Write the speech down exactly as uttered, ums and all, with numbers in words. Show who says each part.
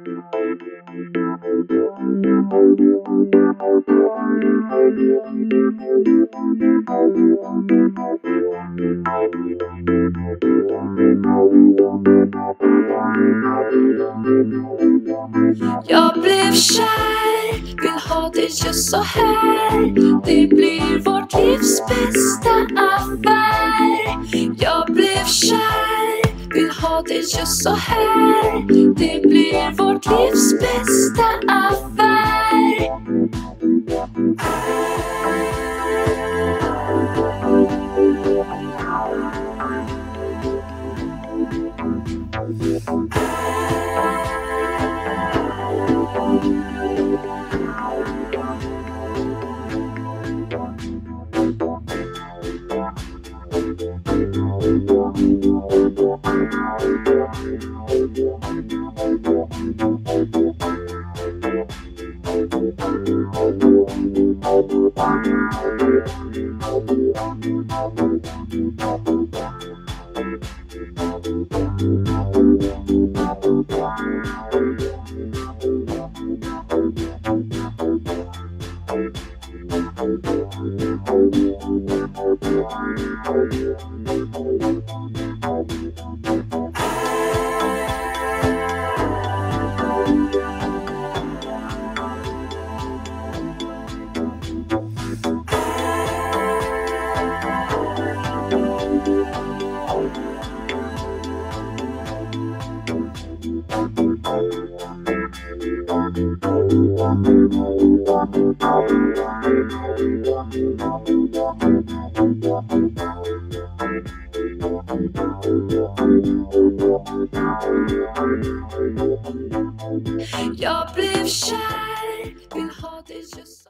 Speaker 1: Jag blev kär, vill ha det just så här. Det blir vårt livs bästa affär. Jag blev kär, vill ha det just så här. Det blir vårt livs bästa affär. Jag blev kär, vill ha det just